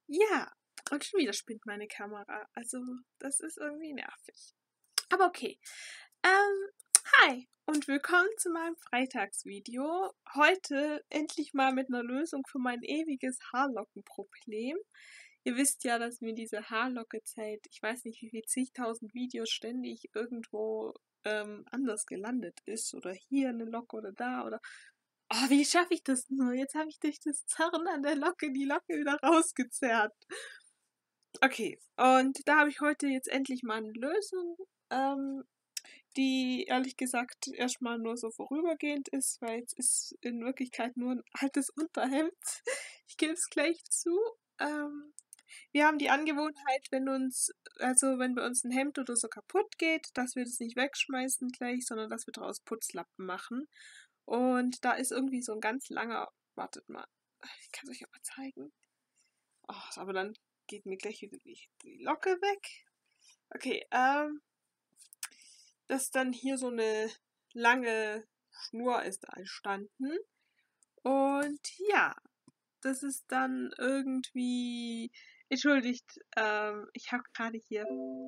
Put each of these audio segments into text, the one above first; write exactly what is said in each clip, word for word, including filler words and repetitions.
Ja, und schon wieder spinnt meine Kamera. Also, das ist irgendwie nervig. Aber okay. Ähm, hi und willkommen zu meinem Freitagsvideo. Heute endlich mal mit einer Lösung für mein ewiges Haarlockenproblem. Ihr wisst ja, dass mir diese Haarlocke-Zeit, ich weiß nicht wie viel zigtausend Videos ständig irgendwo ähm, anders gelandet ist. Oder hier eine Locke oder da oder... Oh, wie schaffe ich das nur? Jetzt habe ich durch das Zerren an der Locke die Locke wieder rausgezerrt. Okay, und da habe ich heute jetzt endlich mal eine Lösung, ähm, die ehrlich gesagt erstmal nur so vorübergehend ist, weil es ist in Wirklichkeit nur ein altes Unterhemd. Ich gebe es gleich zu. Ähm, wir haben die Angewohnheit, wenn uns, also wenn bei uns ein Hemd oder so kaputt geht, dass wir das nicht wegschmeißen gleich, sondern dass wir daraus Putzlappen machen. Und da ist irgendwie so ein ganz langer, wartet mal, ich kann es euch auch mal zeigen. Oh, aber dann geht mir gleich wieder die, die Locke weg. Okay, ähm, dass dann hier so eine lange Schnur ist entstanden. Und ja, das ist dann irgendwie, entschuldigt, ähm, ich habe gerade hier,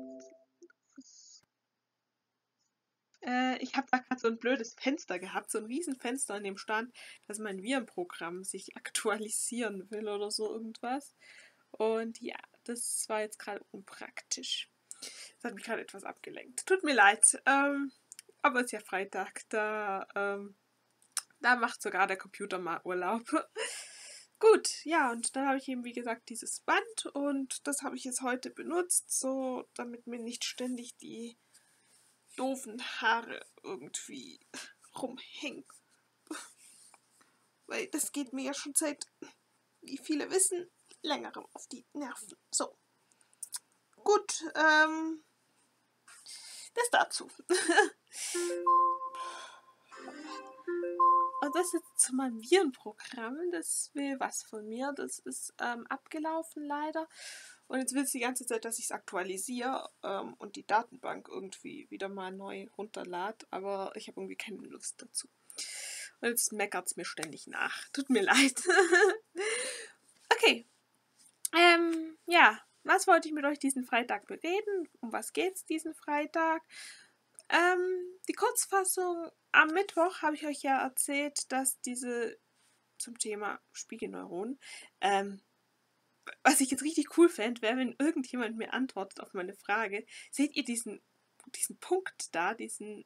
äh, ich habe da gerade so ein blödes Fenster gehabt, so ein Riesenfenster, in dem stand, dass mein Virenprogramm sich aktualisieren will oder so irgendwas. Und ja, das war jetzt gerade unpraktisch. Das hat mich gerade etwas abgelenkt. Tut mir leid. Ähm, aber es ist ja Freitag. Da, ähm, da macht sogar der Computer mal Urlaub. Gut, ja, und dann habe ich eben, wie gesagt, dieses Band und das habe ich jetzt heute benutzt, so damit mir nicht ständig die doofen Haare irgendwie rumhängen. Weil das geht mir ja schon seit, wie viele wissen, längerem auf die Nerven. So. Gut, ähm, das dazu. Und das jetzt zu meinem Virenprogramm, das will was von mir. Das ist ähm, abgelaufen leider. Und jetzt will es die ganze Zeit, dass ich es aktualisiere ähm, und die Datenbank irgendwie wieder mal neu runterlade. Aber ich habe irgendwie keine Lust dazu. Und jetzt meckert es mir ständig nach. Tut mir leid. Okay. Ähm, ja, was wollte ich mit euch diesen Freitag bereden? Um was geht's diesen Freitag? Ähm, die Kurzfassung, am Mittwoch habe ich euch ja erzählt, dass diese zum Thema Spiegelneuronen, ähm, was ich jetzt richtig cool fände, wäre, wenn irgendjemand mir antwortet auf meine Frage. Seht ihr diesen, diesen Punkt da, diesen...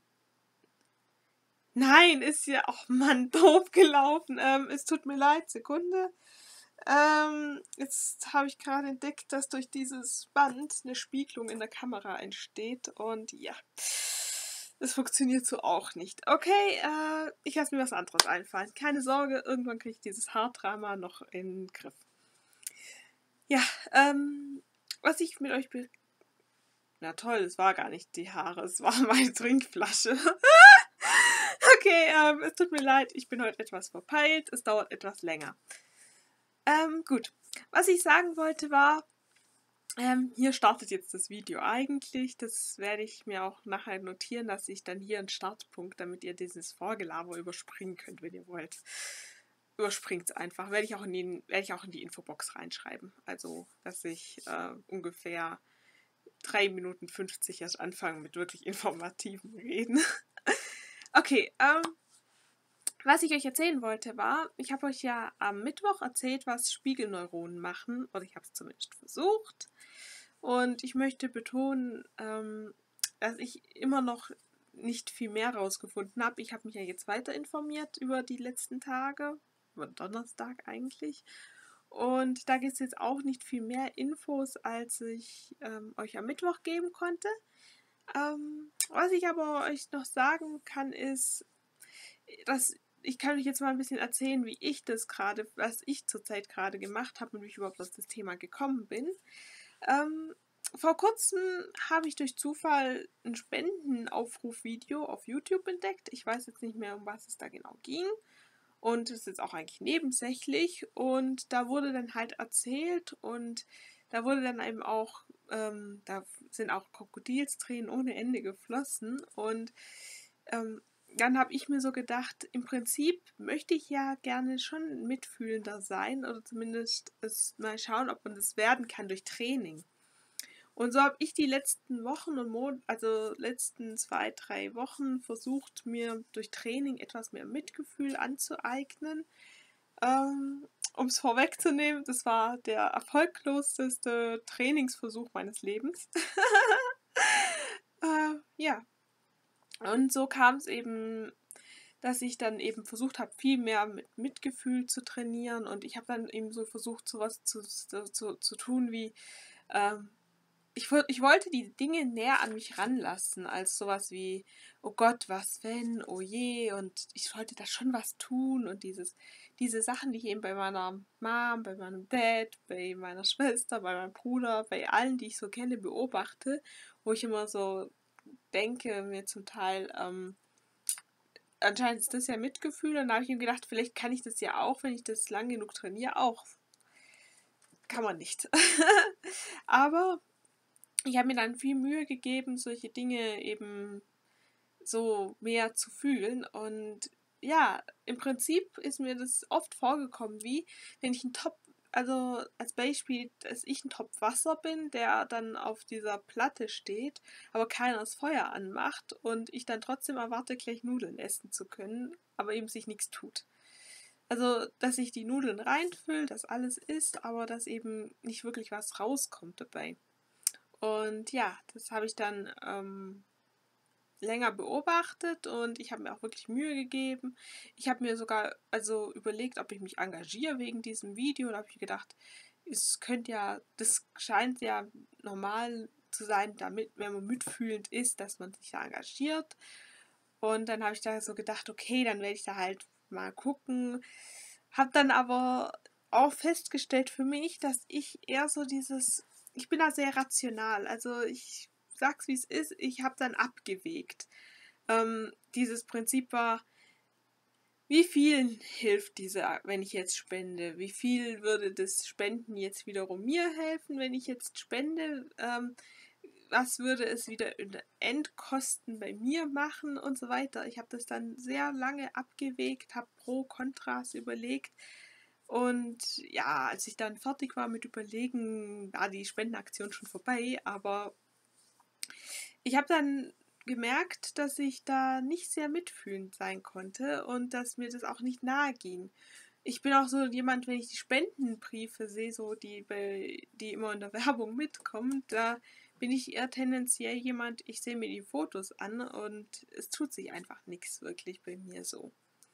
Nein, ist ja, ach Mann, doof gelaufen. Ähm, es tut mir leid, Sekunde. Ähm, jetzt habe ich gerade entdeckt, dass durch dieses Band eine Spiegelung in der Kamera entsteht und ja, das funktioniert so auch nicht. Okay, äh, ich lasse mir was anderes einfallen. Keine Sorge, irgendwann kriege ich dieses Haardrama noch in den Griff. Ja, ähm, was ich mit euch... Be Na toll, es war gar nicht die Haare, es war meine Trinkflasche. Okay, ähm, es tut mir leid, ich bin heute etwas verpeilt, es dauert etwas länger. Ähm, gut. Was ich sagen wollte war, ähm, hier startet jetzt das Video eigentlich. Das werde ich mir auch nachher notieren, dass ich dann hier einen Startpunkt, damit ihr dieses Vorgelaber überspringen könnt, wenn ihr wollt. Überspringt es einfach. Werde ich auch in den, werde ich auch in die Infobox reinschreiben. Also, dass ich äh, ungefähr drei Minuten fünfzig erst anfange mit wirklich informativen Reden. Okay, ähm, was ich euch erzählen wollte war, ich habe euch ja am Mittwoch erzählt, was Spiegelneuronen machen, oder ich habe es zumindest versucht. Und ich möchte betonen, ähm, dass ich immer noch nicht viel mehr rausgefunden habe. Ich habe mich ja jetzt weiter informiert über die letzten Tage, über Donnerstag eigentlich. Und da gibt es jetzt auch nicht viel mehr Infos, als ich ähm, euch am Mittwoch geben konnte. Ähm, was ich aber euch noch sagen kann, ist, dass ich kann euch jetzt mal ein bisschen erzählen, wie ich das gerade, was ich zurzeit gerade gemacht habe und wie ich überhaupt auf das Thema gekommen bin. Ähm, vor kurzem habe ich durch Zufall ein Spendenaufrufvideo auf YouTube entdeckt. Ich weiß jetzt nicht mehr, um was es da genau ging. Und es ist jetzt auch eigentlich nebensächlich. Und da wurde dann halt erzählt und da wurde dann eben auch, ähm, da sind auch Krokodilstränen ohne Ende geflossen. Und ähm, dann habe ich mir so gedacht, im Prinzip möchte ich ja gerne schon mitfühlender sein oder zumindest es mal schauen, ob man das werden kann durch Training. Und so habe ich die letzten Wochen und Monate, also letzten zwei, drei Wochen versucht, mir durch Training etwas mehr Mitgefühl anzueignen. Ähm, um es vorwegzunehmen, das war der erfolgloseste Trainingsversuch meines Lebens. äh, ja, und so kam es eben, dass ich dann eben versucht habe, viel mehr mit Mitgefühl zu trainieren. Und ich habe dann eben so versucht, sowas zu, zu, zu tun wie, ähm, ich, ich wollte die Dinge näher an mich ranlassen, als sowas wie, oh Gott, was wenn, oh je, und ich wollte da schon was tun und dieses, diese Sachen, die ich eben bei meiner Mom, bei meinem Dad, bei meiner Schwester, bei meinem Bruder, bei allen, die ich so kenne, beobachte, wo ich immer so denke, mir zum Teil, ähm, anscheinend ist das ja Mitgefühl, und da habe ich mir gedacht, vielleicht kann ich das ja auch, wenn ich das lang genug trainiere, auch. Kann man nicht. Aber ich habe mir dann viel Mühe gegeben, solche Dinge eben so mehr zu fühlen. Und ja, im Prinzip ist mir das oft vorgekommen, wie wenn ich einen Topf, also als Beispiel, dass ich ein Topf Wasser bin, der dann auf dieser Platte steht, aber keiner das Feuer anmacht und ich dann trotzdem erwarte, gleich Nudeln essen zu können, aber eben sich nichts tut. Also, dass ich die Nudeln reinfülle, dass alles ist, aber dass eben nicht wirklich was rauskommt dabei. Und ja, das habe ich dann ähm, länger beobachtet und ich habe mir auch wirklich Mühe gegeben. Ich habe mir sogar also überlegt, ob ich mich engagiere wegen diesem Video. Da habe ich gedacht, es könnte ja, das scheint ja normal zu sein, damit, wenn man mitfühlend ist, dass man sich da engagiert. Und dann habe ich da so gedacht, okay, dann werde ich da halt mal gucken. Habe dann aber auch festgestellt für mich, dass ich eher so dieses, ich bin da sehr rational. Also ich sag's wie es ist, ich habe dann abgewegt. Ähm, dieses Prinzip war, wie viel hilft diese, wenn ich jetzt spende? Wie viel würde das Spenden jetzt wiederum mir helfen, wenn ich jetzt spende? Ähm, was würde es wieder in Endkosten bei mir machen und so weiter. Ich habe das dann sehr lange abgewegt, habe Pro, Kontras überlegt. Und ja, als ich dann fertig war mit Überlegen, war die Spendenaktion schon vorbei. Aber ich habe dann gemerkt, dass ich da nicht sehr mitfühlend sein konnte und dass mir das auch nicht nahe ging. Ich bin auch so jemand, wenn ich die Spendenbriefe sehe, so die, bei, die immer in der Werbung mitkommen, da bin ich eher tendenziell jemand, ich sehe mir die Fotos an und es tut sich einfach nichts wirklich bei mir so.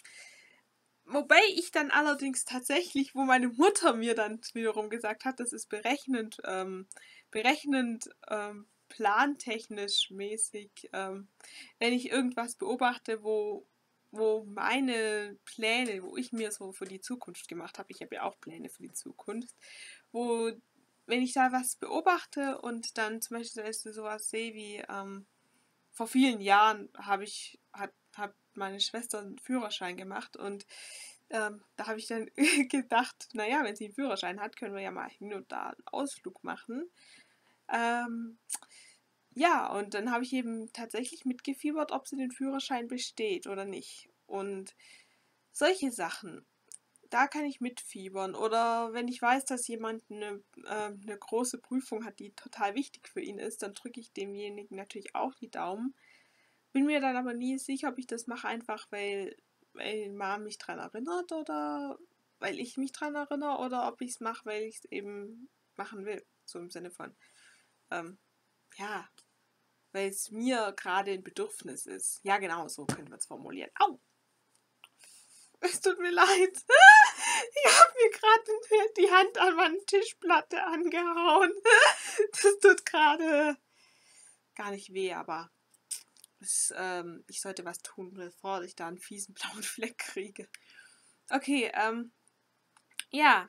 Wobei ich dann allerdings tatsächlich, wo meine Mutter mir dann wiederum gesagt hat, das ist berechnend, ähm, berechnend, ähm, plantechnisch mäßig, ähm, wenn ich irgendwas beobachte, wo, wo meine Pläne, wo ich mir so für die Zukunft gemacht habe, ich habe ja auch Pläne für die Zukunft, wo, wenn ich da was beobachte und dann zum Beispiel sowas sehe wie, ähm, vor vielen Jahren habe ich, hat, hat meine Schwester einen Führerschein gemacht und ähm, da habe ich dann gedacht, naja, wenn sie einen Führerschein hat, können wir ja mal hin und da einen Ausflug machen. Ähm, ja, und dann habe ich eben tatsächlich mitgefiebert, ob sie den Führerschein besteht oder nicht. Und solche Sachen, da kann ich mitfiebern. Oder wenn ich weiß, dass jemand eine, äh, eine große Prüfung hat, die total wichtig für ihn ist, dann drücke ich demjenigen natürlich auch die Daumen. Bin mir dann aber nie sicher, ob ich das mache, einfach weil, weil Mom mich dran erinnert oder weil ich mich dran erinnere oder ob ich es mache, weil ich es eben machen will. So im Sinne von, ähm, ja, weil es mir gerade ein Bedürfnis ist. Ja, genau, so können wir es formulieren. Au! Es tut mir leid. Ich habe mir gerade die Hand an meine Tischplatte angehauen. Das tut gerade gar nicht weh, aber es, ähm, ich sollte was tun, bevor ich da einen fiesen blauen Fleck kriege. Okay, ähm, ja.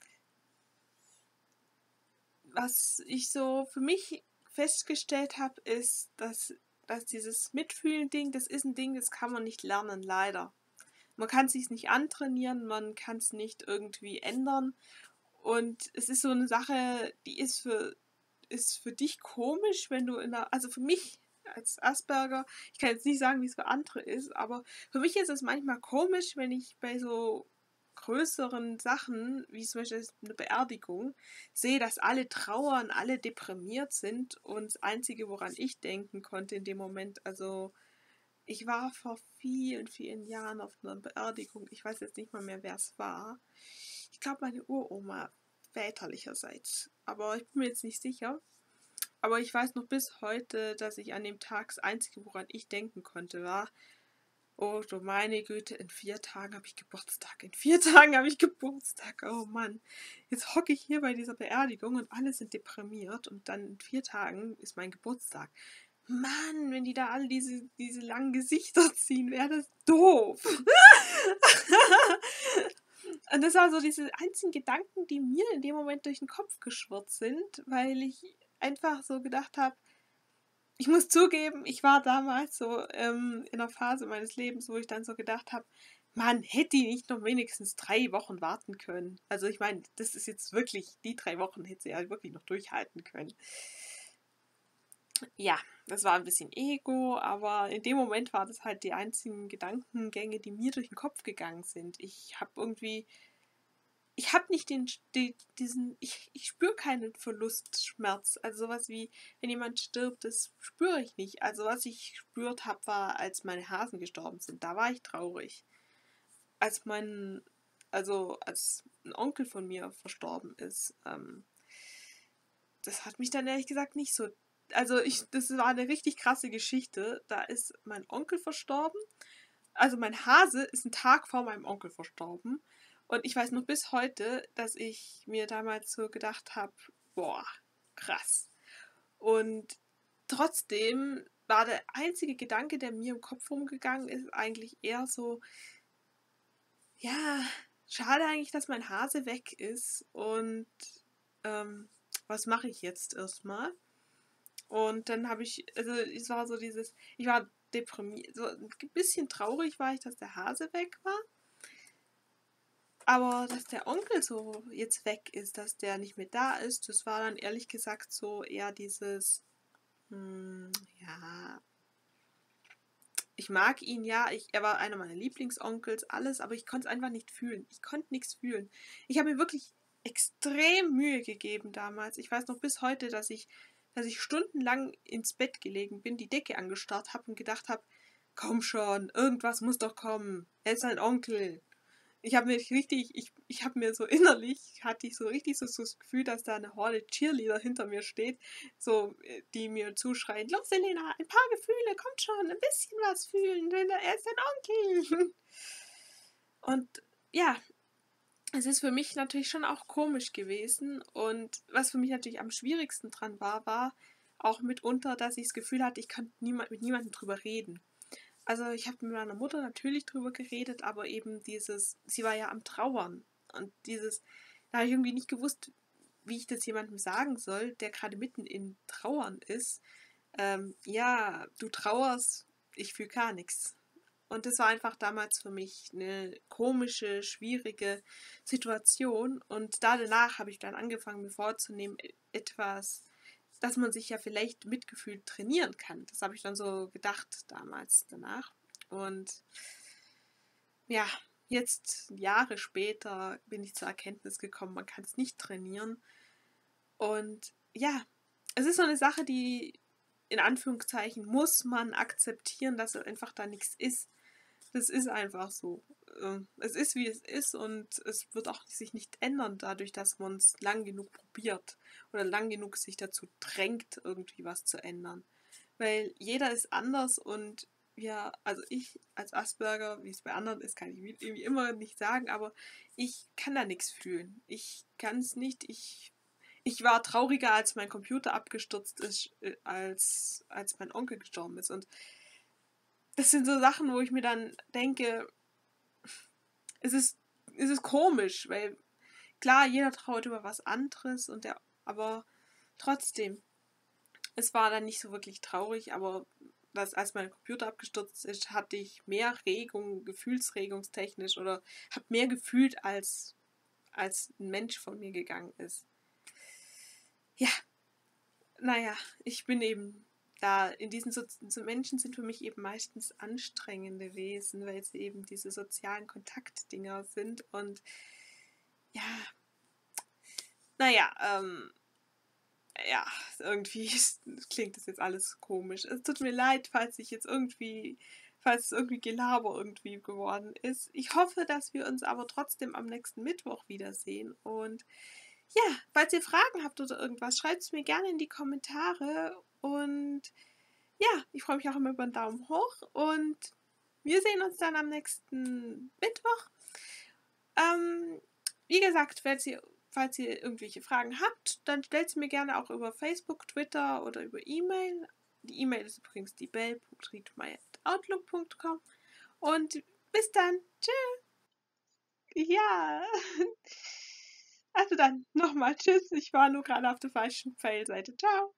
Was ich so für mich festgestellt habe, ist, dass, dass dieses Mitfühlen-Ding, das ist ein Ding, das kann man nicht lernen, leider. Man kann es sich nicht antrainieren, man kann es nicht irgendwie ändern. Und es ist so eine Sache, die ist für, ist für dich komisch, wenn du in der, also für mich als Asperger, ich kann jetzt nicht sagen, wie es für andere ist, aber für mich ist es manchmal komisch, wenn ich bei so größeren Sachen, wie zum Beispiel eine Beerdigung, sehe, dass alle trauern, alle deprimiert sind und das Einzige, woran ich denken konnte in dem Moment, also ich war vor vielen, vielen Jahren auf einer Beerdigung, ich weiß jetzt nicht mal mehr, wer es war. Ich glaube, meine Uroma väterlicherseits, aber ich bin mir jetzt nicht sicher. Aber ich weiß noch bis heute, dass ich an dem Tag das Einzige, woran ich denken konnte, war, oh du meine Güte, in vier Tagen habe ich Geburtstag. In vier Tagen habe ich Geburtstag. Oh Mann. Jetzt hocke ich hier bei dieser Beerdigung und alle sind deprimiert und dann in vier Tagen ist mein Geburtstag. Mann, wenn die da alle diese, diese langen Gesichter ziehen, wäre das doof. Und das waren so diese einzigen Gedanken, die mir in dem Moment durch den Kopf geschwirrt sind, weil ich einfach so gedacht habe, ich muss zugeben, ich war damals so ähm, in einer Phase meines Lebens, wo ich dann so gedacht habe, Mann, hätte die nicht noch wenigstens drei Wochen warten können. Also ich meine, das ist jetzt wirklich, die drei Wochen hätte sie ja wirklich noch durchhalten können. Ja, das war ein bisschen Ego, aber in dem Moment war das halt die einzigen Gedankengänge, die mir durch den Kopf gegangen sind. Ich habe irgendwie ich habe nicht den, die, diesen, ich, ich spüre keinen Verlustschmerz. Also sowas wie, wenn jemand stirbt, das spüre ich nicht. Also was ich gespürt habe, war, als meine Hasen gestorben sind. Da war ich traurig. Als mein, also als ein Onkel von mir verstorben ist, ähm, das hat mich dann ehrlich gesagt nicht so, also ich, das war eine richtig krasse Geschichte. Da ist mein Onkel verstorben. Also mein Hase ist einen Tag vor meinem Onkel verstorben. Und ich weiß noch bis heute, dass ich mir damals so gedacht habe, boah, krass. Und trotzdem war der einzige Gedanke, der mir im Kopf rumgegangen ist, eigentlich eher so, ja, schade eigentlich, dass mein Hase weg ist. Und ähm, was mache ich jetzt erstmal? Und dann habe ich, also es war so dieses, ich war deprimiert, so ein bisschen traurig war ich, dass der Hase weg war. Aber dass der Onkel so jetzt weg ist, dass der nicht mehr da ist, das war dann ehrlich gesagt so eher dieses, hm, ja, ich mag ihn, ja, ich, er war einer meiner Lieblingsonkels, alles, aber ich konnte es einfach nicht fühlen. Ich konnte nichts fühlen. Ich habe mir wirklich extrem Mühe gegeben damals. Ich weiß noch bis heute, dass ich, dass ich stundenlang ins Bett gelegen bin, die Decke angestarrt habe und gedacht habe, komm schon, irgendwas muss doch kommen. Er ist ein Onkel. Ich habe mir richtig, ich, ich habe mir so innerlich, hatte ich so richtig so, so das Gefühl, dass da eine Horde Cheerleader hinter mir steht, so, äh, die mir zuschreien, los Elena, ein paar Gefühle, kommt schon, ein bisschen was fühlen, denn er ist ein Onkel. Und ja, es ist für mich natürlich schon auch komisch gewesen und was für mich natürlich am schwierigsten dran war, war auch mitunter, dass ich das Gefühl hatte, ich kann niemand, mit niemandem drüber reden. Also ich habe mit meiner Mutter natürlich drüber geredet, aber eben dieses, sie war ja am Trauern. Und dieses, da habe ich irgendwie nicht gewusst, wie ich das jemandem sagen soll, der gerade mitten in Trauern ist. Ähm, ja, du trauerst, ich fühle gar nichts. Und das war einfach damals für mich eine komische, schwierige Situation. Und da danach habe ich dann angefangen, mir vorzunehmen, etwas, dass man sich ja vielleicht Mitgefühl trainieren kann. Das habe ich dann so gedacht damals danach. Und ja, jetzt Jahre später bin ich zur Erkenntnis gekommen, man kann es nicht trainieren. Und ja, es ist so eine Sache, die in Anführungszeichen muss man akzeptieren, dass es einfach da nichts ist. Das ist einfach so. Es ist, wie es ist und es wird auch sich nicht ändern dadurch, dass man es lang genug probiert oder lang genug sich dazu drängt, irgendwie was zu ändern. Weil jeder ist anders und ja, also ich als Asperger, wie es bei anderen ist, kann ich irgendwie immer nicht sagen, aber ich kann da nichts fühlen. Ich kann es nicht. Ich, ich war trauriger, als mein Computer abgestürzt ist, als, als mein Onkel gestorben ist. Und das sind so Sachen, wo ich mir dann denke, es ist, es ist komisch, weil klar, jeder trauert über was anderes und der, aber trotzdem, es war dann nicht so wirklich traurig, aber das, als mein Computer abgestürzt ist, hatte ich mehr Regung, gefühlsregungstechnisch oder habe mehr gefühlt, als, als ein Mensch von mir gegangen ist. Ja, naja, ich bin eben da in diesen so, so Menschen sind für mich eben meistens anstrengende Wesen, weil sie eben diese sozialen Kontaktdinger sind und ja, naja, ähm, ja, irgendwie klingt das jetzt alles komisch. Es tut mir leid, falls ich jetzt irgendwie, falls es irgendwie Gelaber irgendwie geworden ist. Ich hoffe, dass wir uns aber trotzdem am nächsten Mittwoch wiedersehen. Und ja, falls ihr Fragen habt oder irgendwas, schreibt es mir gerne in die Kommentare. Und ja, ich freue mich auch immer über einen Daumen hoch. Und wir sehen uns dann am nächsten Mittwoch. Ähm, wie gesagt, falls ihr, falls ihr irgendwelche Fragen habt, dann stellt sie mir gerne auch über Facebook, Twitter oder über E-Mail. Die E-Mail ist übrigens die bell punkt riedmeier at outlook punkt com. Und bis dann. Tschüss. Ja. Also dann nochmal tschüss. Ich war nur gerade auf der falschen Fail-Seite. Ciao.